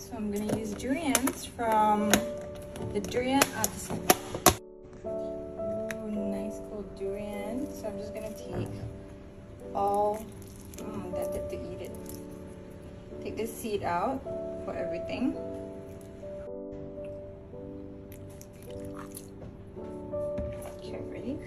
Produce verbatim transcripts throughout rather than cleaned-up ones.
So I'm gonna use durians from the Durian Artisan. Ooh, nice cold durian. So I'm just gonna take all, mm, that did to eat it. Take the seed out for everything. Okay, ready?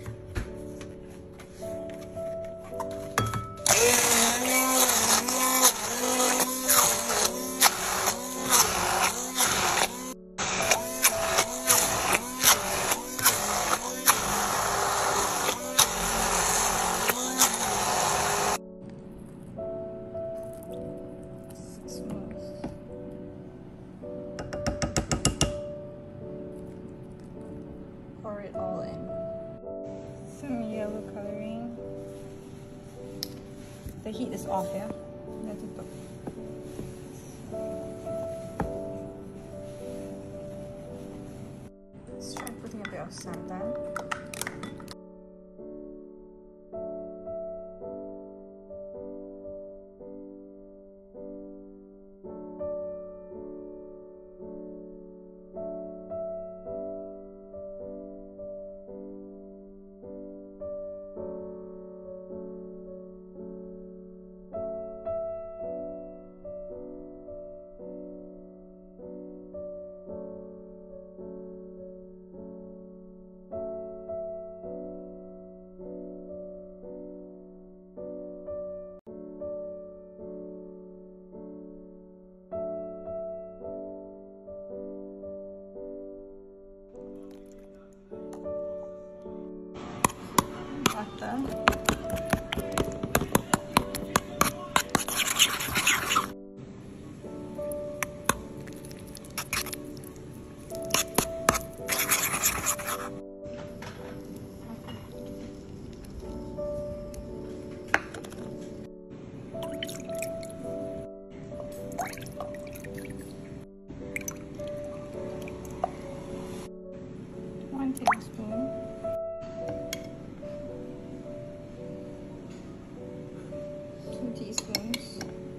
Pour it all in. Some yellow coloring. The heat is off, yeah? Let it go. Let's try putting a bit of santan. Butter. One tablespoon. Two teaspoons.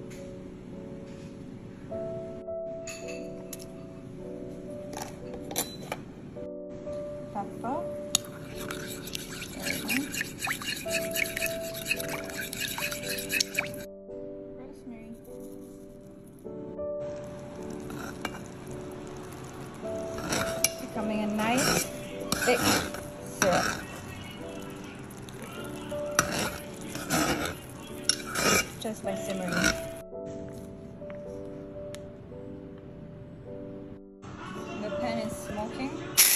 Pepper. Rosemary. Becoming a nice thick syrup. Just by simmering. The pan is smoking.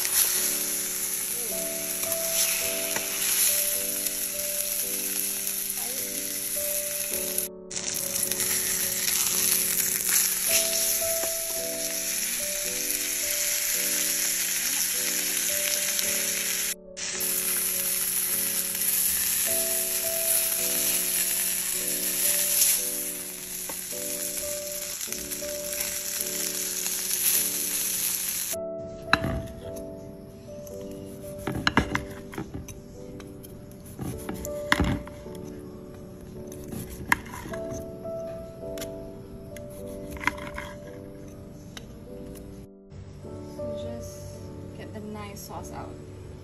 Sauce out.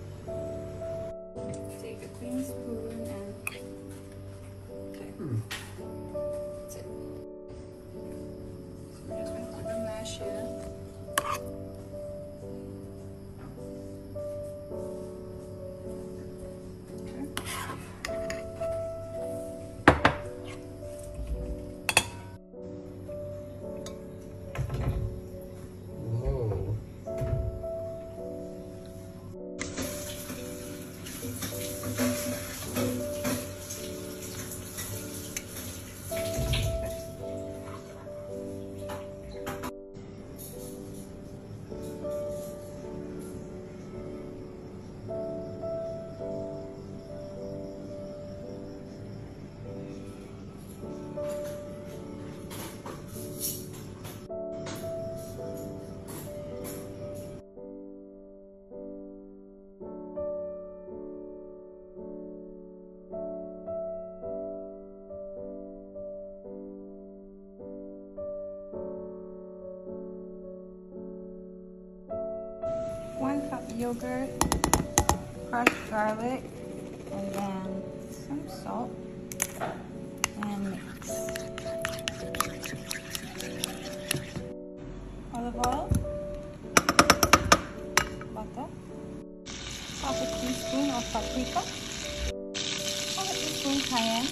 Take a clean spoon and okay. Hmm. That's it. So we're just going to put the mash here. yogurt, crushed garlic, and then some salt, and mix. Olive oil, butter, half a teaspoon of paprika, half a teaspoon cayenne,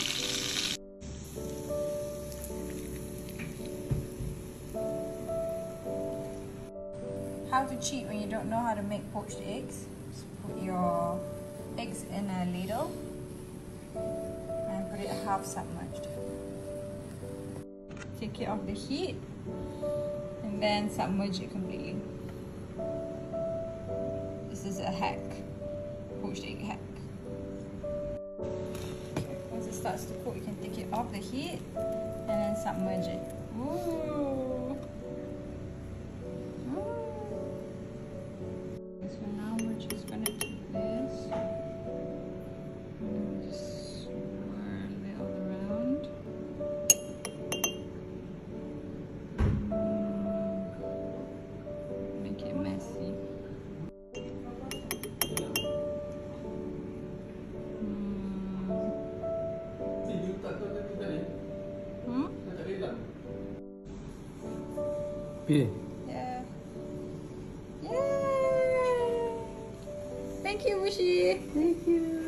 how to cheat when you don't know how to make poached eggs. Just put your eggs in a ladle and put it half submerged. Take it off the heat and then submerge it completely. This is a hack, poached egg hack. Once it starts to cook, you can take it off the heat and then submerge it. Ooh. So now we're just gonna take this and just swirl it all around. Mm. Make it messy. Mm. Hmm? Yeah. Yeah. Yay! Thank you, Mushi. Thank you.